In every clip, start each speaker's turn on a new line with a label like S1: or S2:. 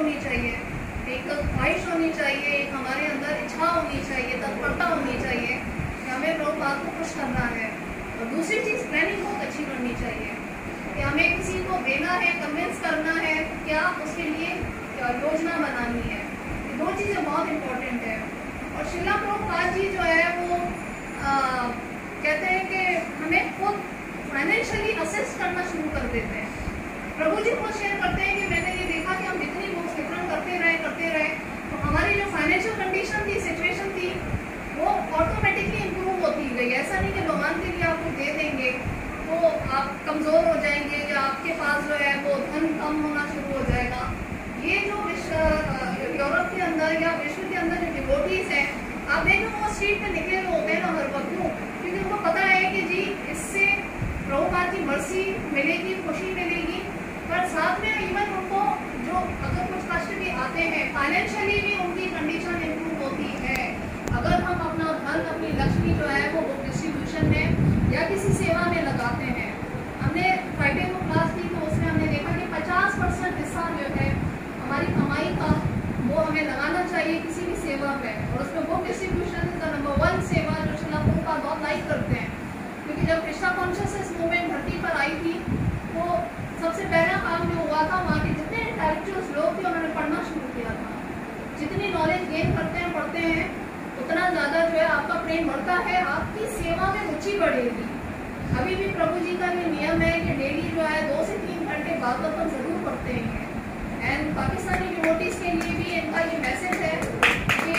S1: होनी चाहिए, एक ख्वाहिश होनी चाहिए, एक हमारे अंदर इच्छा होनी चाहिए, तत्परता होनी चाहिए कि हमें प्रभुपाद को खुश करना है। और दूसरी चीज़ प्लानिंग बहुत अच्छी करनी चाहिए कि हमें किसी को देना है, कन्विंस करना है, तो क्या उसके लिए योजना बनानी है। ये दो चीज़ें बहुत इम्पोर्टेंट है। और श्रीला प्रभुपाद जी जो है वो कहते हैं कि हमें खुद फाइनेंशियली असेस करना शुरू कर देते हैं। प्रभु जी खुद शेयर करते हैं कि मैंने ये देखा कि हम जितनी बुक्स वितरण करते रहे तो हमारी जो फाइनेंशियल कंडीशन थी, सिचुएशन थी, वो ऑटोमेटिकली इम्प्रूव होती गई। ऐसा नहीं कि भगवान के लिए आपको दे देंगे तो आप कमज़ोर हो जाएंगे या आपके पास जो है वो धन कम होना शुरू हो जाएगा। ये जो यूरोप के अंदर या विश्व के अंदर जो डिवोटीज हैं, आप देखें वो स्ट्रीट पे निकले हुए होते हैं ना हर वक्त, क्योंकि उनको पता है कि जी इससे प्रभुपाद की मर्सी मिलेगी, खुशी मिलेगी। पर साथ में इवन उनको जो अगर कुछ कष्ट भी आते हैं, फाइनेंशियली भी उनकी कंडीशन इम्प्रूव होती है अगर हम अपना धन, अपनी लक्ष्मी जो है वो बुक डिस्ट्रीब्यूशन में या किसी सेवा में लगाते हैं। हमने फ्राइडे को क्लास की तो उसमें हमने देखा कि 50% हिस्सा जो है हमारी कमाई का वो हमें लगाना चाहिए किसी भी सेवा पे। और उसमें book distribution is the number 1 सेवा जो श्रीला प्रभुपाद बहुत लाइक करते हैं, क्योंकि जब कृष्णा कॉन्शियसनेस मूवमेंट धरती पर आई थी तो सबसे पहला काम जो हुआ था वहाँ के जितने इंटेलेक्चुअल्स लोग थे उन्होंने पढ़ना शुरू किया था। जितनी नॉलेज गेन पढ़ते हैं उतना ज़्यादा जो है आपका प्रेम बढ़ता है, आपकी सेवा में रुचि बढ़ेगी। अभी भी प्रभु जी का ये नियम है कि डेली जो है 2 से 3 घंटे भागवतम जरूर पढ़ते हैं। एंड पाकिस्तानी डिवोटीज के लिए भी इनका ये मैसेज है कि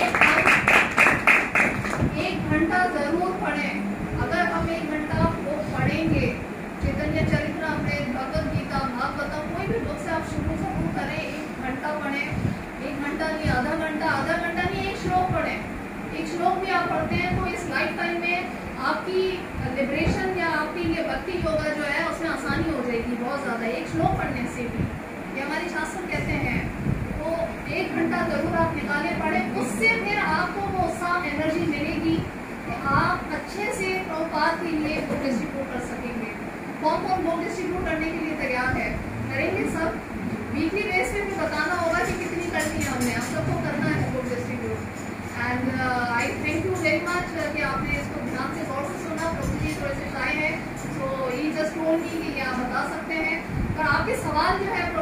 S1: हम 1 घंटा जरूर पढ़ें। अगर हम 1 घंटा वो पढ़ेंगे, चैतन्य चरित्रामृत, भगवद गीता, भागवतम, कोई भी बुक से आप शुरू जरूर करें, 1 घंटा पढ़ें। 1 घंटा नहीं, आधा घंटा नहीं, 1 श्लोक पढ़ें। 1 श्लोक भी आप पढ़ते हैं तो इस लाइफ टाइम में आपकी लिबरेशन या आपकी ये भक्ति योगा जो है उसमें आसानी हो जाएगी बहुत ज़्यादा, 1 श्लोक पढ़ने से भी। ये हमारे शास्त्र कहते हैं। तो 1 घंटा जरूर आप निकाले पढ़ें, उससे फिर आपको वो उत्साह, एनर्जी मिलेगी कि आप अच्छे से प्रभुपाद के लिए बुक डिस्ट्रीब्यूट कर सकेंगे। कौन बुक डिस्ट्रीब्यूट करने के लिए तैयार है, करेंगे सब। वीकली बेस पे भी बताना होगा कि कितनी करनी है हमने, आप सबको करना है book distribute. And I thank you very much कि आपने इसको ध्यान से गौर से सुना। प्रभु जी थोड़े से शाय हैं, सो ये जस्ट टोल्ड मी कि ये आप बता सकते हैं। पर आपके सवाल जो है